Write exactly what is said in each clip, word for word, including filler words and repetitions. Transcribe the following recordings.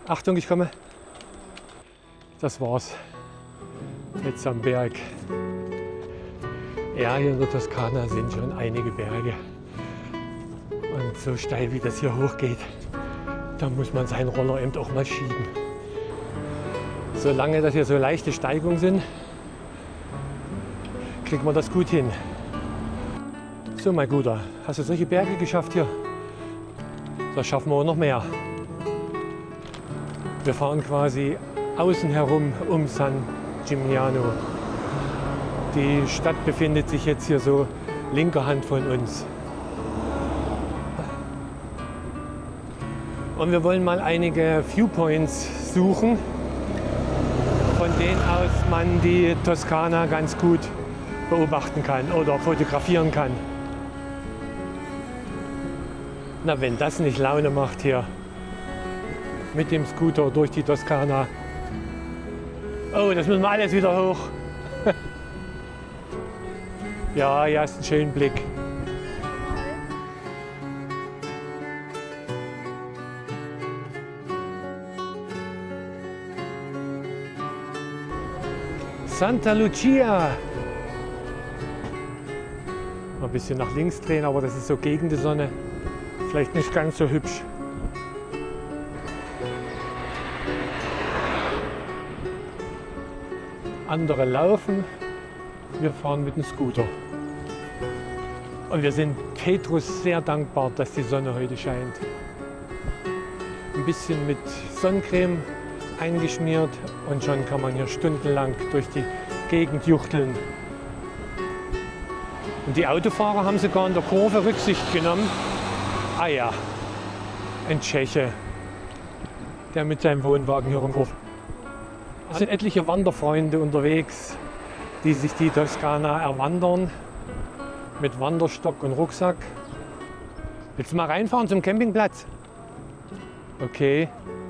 Achtung, ich komme. Das war's. Jetzt am Berg. Ja, hier in der Toskana sind schon einige Berge. Und so steil wie das hier hochgeht, da muss man seinen Roller eben auch mal schieben. Solange das hier so leichte Steigungen sind, kriegt man das gut hin. So, mein Guter, hast du solche Berge geschafft hier? Das schaffen wir auch noch mehr. Wir fahren quasi außen herum um San Gimignano. Die Stadt befindet sich jetzt hier so linker Hand von uns. Und wir wollen mal einige Viewpoints suchen, von denen aus man die Toskana ganz gut beobachten kann oder fotografieren kann. Na, wenn das nicht Laune macht hier mit dem Scooter durch die Toskana. Oh, das müssen wir alles wieder hoch. Ja, hier hast einen schönen Blick. Santa Lucia. Mal ein bisschen nach links drehen, aber das ist so gegen die Sonne. Vielleicht nicht ganz so hübsch. Andere laufen, wir fahren mit dem Scooter. Und wir sind Petrus sehr dankbar, dass die Sonne heute scheint. Ein bisschen mit Sonnencreme eingeschmiert und schon kann man hier stundenlang durch die Gegend juchteln. Und die Autofahrer haben sogar in der Kurve Rücksicht genommen. Ah ja, ein Tscheche, der mit seinem Wohnwagen hier rumfuhr. Es sind etliche Wanderfreunde unterwegs, die sich die Toskana erwandern mit Wanderstock und Rucksack. Willst du mal reinfahren zum Campingplatz? Okay.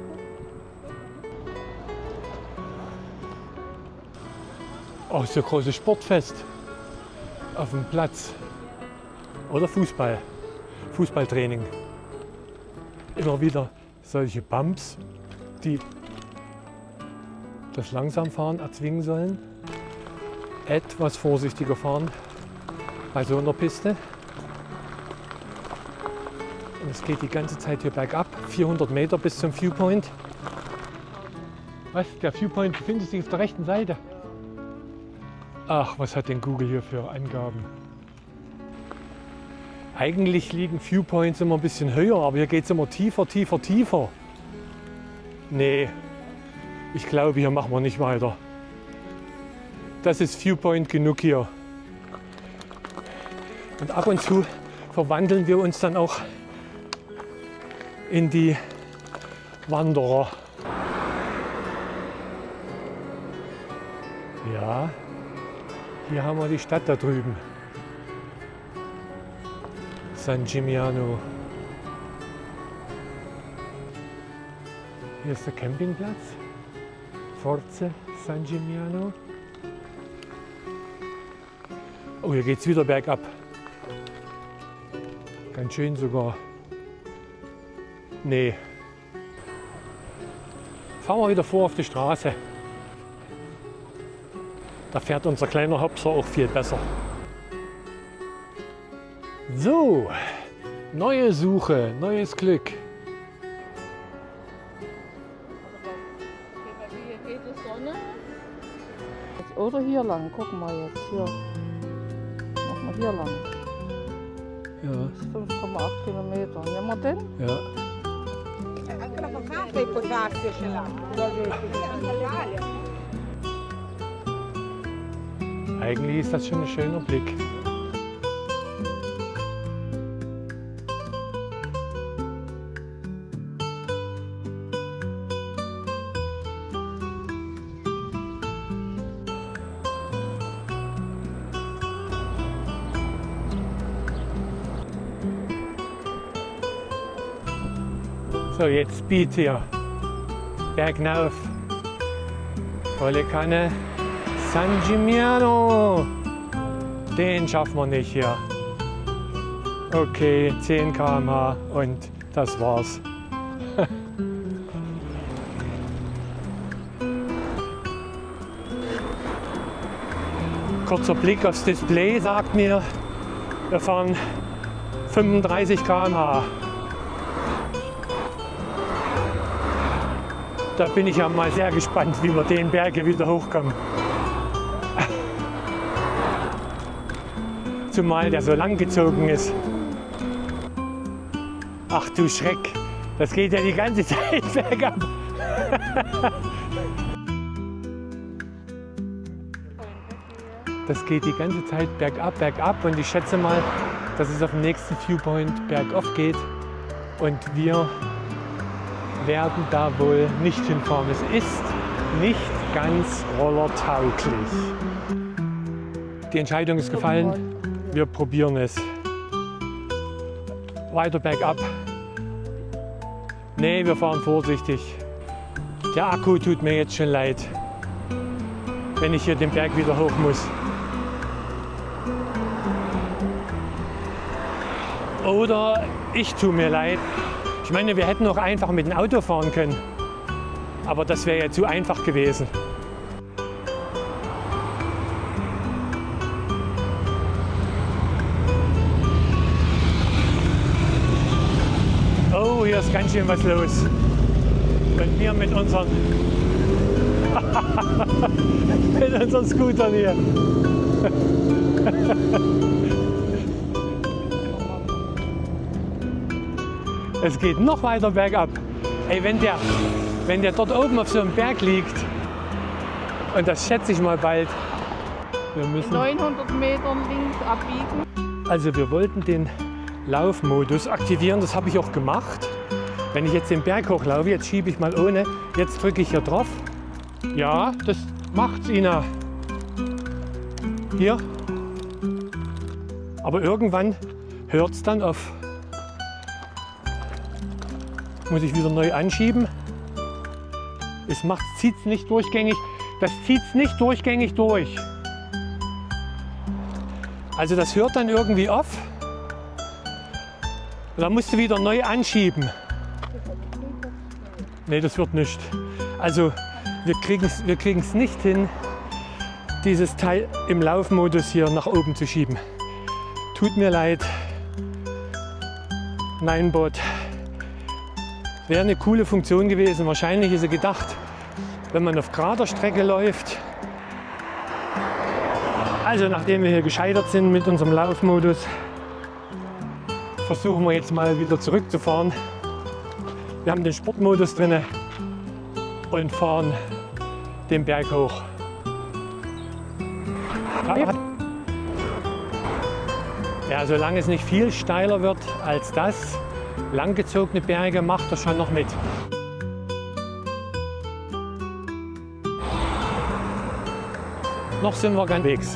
Oh, so ein großes Sportfest auf dem Platz. Oder Fußball, Fußballtraining. Immer wieder solche Bumps, die das Langsamfahren erzwingen sollen. Etwas vorsichtiger fahren bei so einer Piste. Und es geht die ganze Zeit hier bergab, vierhundert Meter bis zum Viewpoint. Was? Der Viewpoint befindet sich auf der rechten Seite. Ach, was hat denn Google hier für Angaben? Eigentlich liegen Viewpoints immer ein bisschen höher, aber hier geht es immer tiefer, tiefer, tiefer. Nee, ich glaube, hier machen wir nicht weiter. Das ist Viewpoint genug hier. Und ab und zu verwandeln wir uns dann auch in die Wanderer. Ja, hier haben wir die Stadt da drüben. San Gimignano. Hier ist der Campingplatz. Forze San Gimignano. Oh, hier geht es wieder bergab. Ganz schön sogar. Nee. Fahren wir wieder vor auf die Straße. Da fährt unser kleiner Hopser auch viel besser. So, neue Suche, neues Glück. Hier geht die Sonne. Oder hier lang, gucken wir jetzt. Hier. Machen wir hier lang. Ja. Das ist fünf Komma acht Kilometer. Nehmen wir den? Ja. Eigentlich ist das schon ein schöner Blick. So, jetzt Speed hier. Bergauf. Volle Kanne. San Gimignano. Den schaffen wir nicht hier. Okay, zehn Kilometer pro Stunde und das war's. kurzer Blick aufs Display sagt mir, wir fahren fünfunddreißig Kilometer pro Stunde. Da bin ich ja mal sehr gespannt, wie wir den Berge wieder hochkommen. Zumal der so lang gezogen ist. Ach du Schreck, das geht ja die ganze Zeit bergab. Das geht die ganze Zeit bergab, bergab und ich schätze mal, dass es auf dem nächsten Viewpoint bergauf geht und wir werden da wohl nicht hinfahren. Es ist nicht ganz rollertauglich. Die Entscheidung ist gefallen, wir probieren es. Weiter bergab. Nee, wir fahren vorsichtig. Der Akku tut mir jetzt schon leid, wenn ich hier den Berg wieder hoch muss. Oder ich tue mir leid. Ich meine, wir hätten auch einfach mit dem Auto fahren können. Aber das wäre ja zu einfach gewesen. Oh, hier ist ganz schön was los. Und wir mit unseren, mit unseren Scootern hier. Es geht noch weiter bergab. Ey, wenn der, wenn der dort oben auf so einem Berg liegt, und das schätze ich mal bald, wir müssen neunhundert Metern links abbiegen. Also wir wollten den Laufmodus aktivieren, das habe ich auch gemacht. Wenn ich jetzt den Berg hochlaufe, jetzt schiebe ich mal ohne, jetzt drücke ich hier drauf. Ja, das macht's, Ina. Hier. Aber irgendwann hört es dann auf. Muss ich wieder neu anschieben. Es macht, zieht es nicht durchgängig. Das zieht es nicht durchgängig durch. Also das hört dann irgendwie auf. Und dann musst du wieder neu anschieben. Nee, das wird nicht. Also wir kriegen es wir kriegen's nicht hin, dieses Teil im Laufmodus hier nach oben zu schieben. Tut mir leid. Ninebot. Wäre eine coole Funktion gewesen. Wahrscheinlich ist sie gedacht, wenn man auf gerader Strecke läuft. Also nachdem wir hier gescheitert sind mit unserem Laufmodus, versuchen wir jetzt mal wieder zurückzufahren. Wir haben den Sportmodus drin und fahren den Berg hoch. Ja, solange es nicht viel steiler wird als das, langgezogene Berge, macht das schon noch mit. Noch sind wir ganz wegs.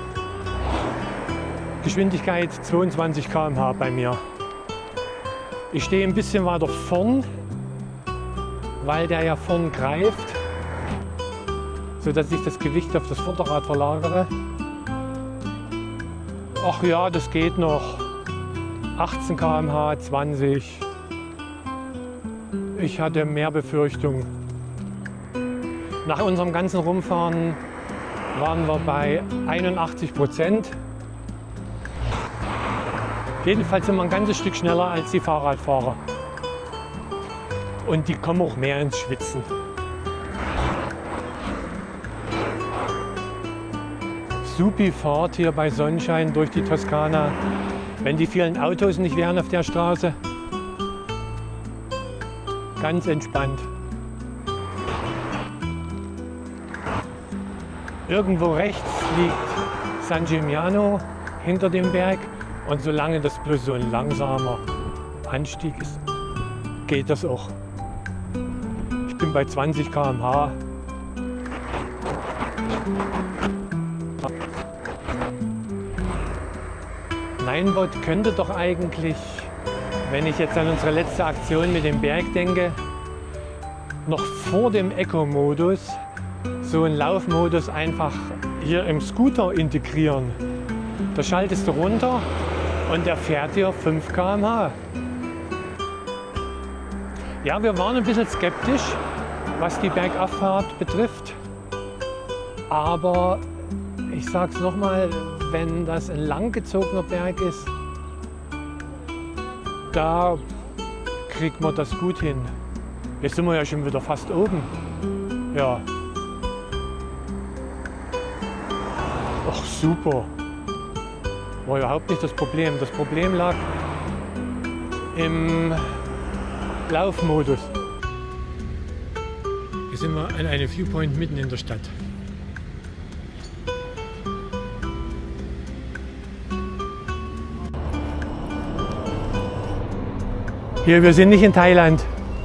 Geschwindigkeit zweiundzwanzig Kilometer pro Stunde bei mir. Ich stehe ein bisschen weiter vorn, weil der ja vorn greift, sodass ich das Gewicht auf das Vorderrad verlagere. Ach ja, das geht noch. achtzehn Kilometer pro Stunde, zwanzig. Ich hatte mehr Befürchtungen. Nach unserem ganzen Rumfahren waren wir bei einundachtzig Prozent. Jedenfalls sind wir ein ganzes Stück schneller als die Fahrradfahrer. Und die kommen auch mehr ins Schwitzen. Supi Fahrt hier bei Sonnenschein durch die Toskana. Wenn die vielen Autos nicht wären auf der Straße. Ganz entspannt. Irgendwo rechts liegt San Gimignano hinter dem Berg. Und solange das bloß so ein langsamer Anstieg ist, geht das auch. Ich bin bei zwanzig Kilometer pro Stunde. Ninebot könnte doch eigentlich, wenn ich jetzt an unsere letzte Aktion mit dem Berg denke, noch vor dem Eco-Modus so einen Laufmodus einfach hier im Scooter integrieren. Da schaltest du runter und der fährt hier fünf Kilometer pro Stunde. Ja, wir waren ein bisschen skeptisch, was die Bergauffahrt betrifft, aber ich sag's nochmal, wenn das ein langgezogener Berg ist, da kriegt man das gut hin. Jetzt sind wir ja schon wieder fast oben. Ja. Ach super. War überhaupt nicht das Problem. Das Problem lag im Laufmodus. Hier sind wir an einem Viewpoint mitten in der Stadt. Hier, wir sind nicht in Thailand.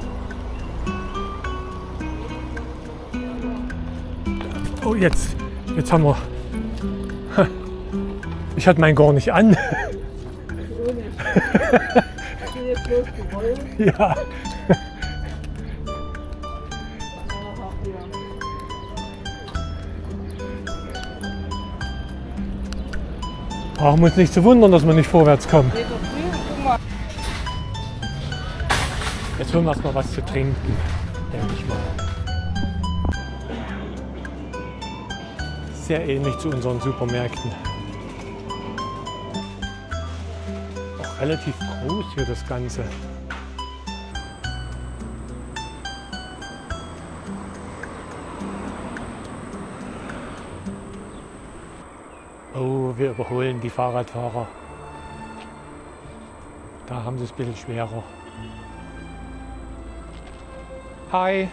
Oh, jetzt, jetzt haben wir. Ich hatte meinen gar nicht an. Ja. Brauchen wir uns nicht zu wundern, dass wir nicht vorwärts kommen. Jetzt holen wir erstmal was zu trinken, denke ich mal. Sehr ähnlich zu unseren Supermärkten. Auch relativ groß hier das Ganze. Oh, wir überholen die Fahrradfahrer. Da haben sie es ein bisschen schwerer. Hi.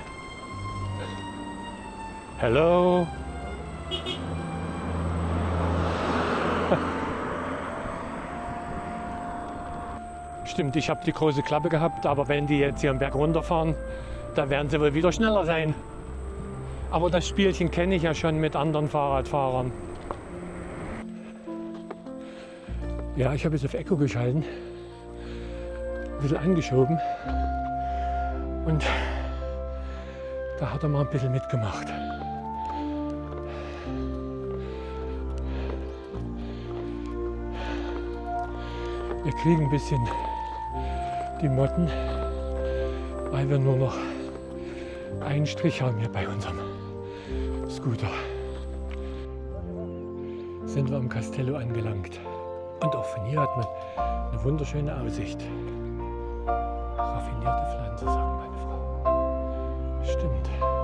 Hello. Stimmt, ich habe die große Klappe gehabt, aber wenn die jetzt hier am Berg runterfahren, da werden sie wohl wieder schneller sein. Aber das Spielchen kenne ich ja schon mit anderen Fahrradfahrern. Ja, ich habe jetzt auf Echo geschalten, ein bisschen angeschoben und da hat er mal ein bisschen mitgemacht. Wir kriegen ein bisschen die Motten, weil wir nur noch einen Strich haben hier bei unserem Scooter. Sind wir am Castello angelangt. Und auch von hier hat man eine wunderschöne Aussicht. Raffinierte Pflanze, sagt meine Frau. Stimmt.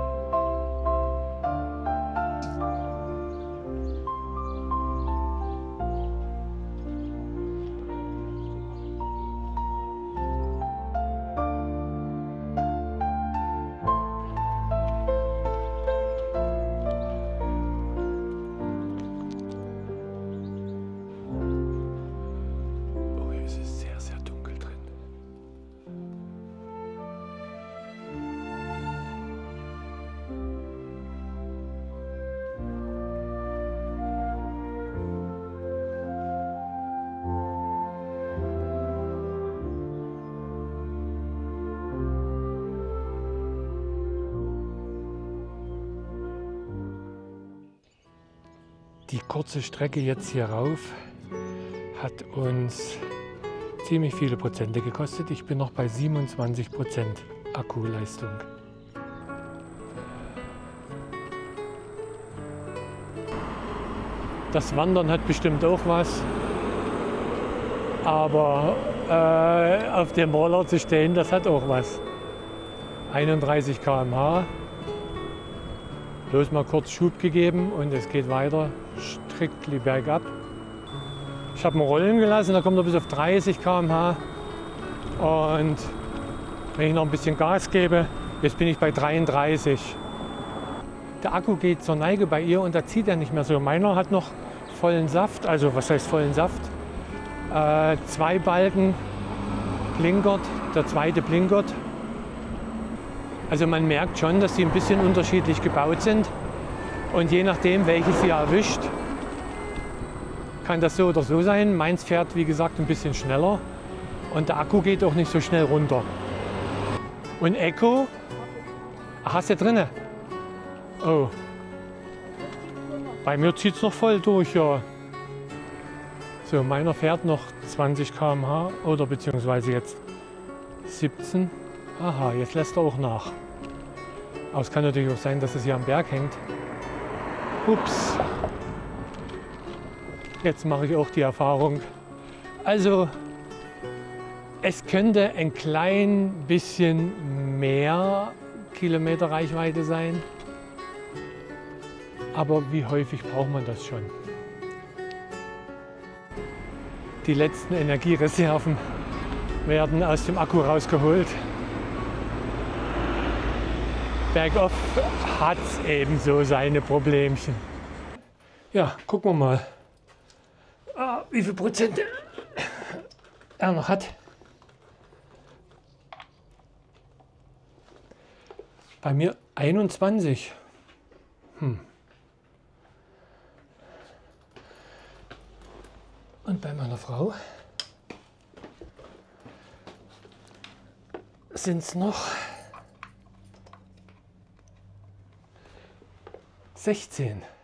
Die kurze Strecke jetzt hier rauf hat uns ziemlich viele Prozente gekostet. Ich bin noch bei siebenundzwanzig Prozent Akkuleistung. Das Wandern hat bestimmt auch was, aber äh, auf dem Roller zu stehen, das hat auch was. einunddreißig Kilometer pro Stunde. Bloß mal kurz Schub gegeben und es geht weiter, strikt bergab. Ich habe ihn rollen gelassen, da kommt er bis auf dreißig Kilometer pro Stunde. Und wenn ich noch ein bisschen Gas gebe, jetzt bin ich bei dreiunddreißig. Der Akku geht zur Neige bei ihr und da zieht er nicht mehr so. Meiner hat noch vollen Saft, also was heißt vollen Saft? Äh, zwei Balken blinkert, der zweite blinkert. Also man merkt schon, dass sie ein bisschen unterschiedlich gebaut sind und je nachdem, welches sie erwischt, kann das so oder so sein. Meins fährt, wie gesagt, ein bisschen schneller und der Akku geht auch nicht so schnell runter. Und Echo, ach, hast du drinne? Oh, bei mir zieht es noch voll durch, ja. So, meiner fährt noch zwanzig Kilometer pro Stunde oder beziehungsweise jetzt siebzehn. Aha, jetzt lässt er auch nach. Aber es kann natürlich auch sein, dass es hier am Berg hängt. Ups. Jetzt mache ich auch die Erfahrung. Also es könnte ein klein bisschen mehr Kilometer Reichweite sein. Aber wie häufig braucht man das schon? Die letzten Energiereserven werden aus dem Akku rausgeholt. Bergauf hat es ebenso seine Problemchen. Ja, gucken wir mal, ah, wie viel Prozent er noch hat. Bei mir einundzwanzig. Hm. Und bei meiner Frau sind es noch sechzehn.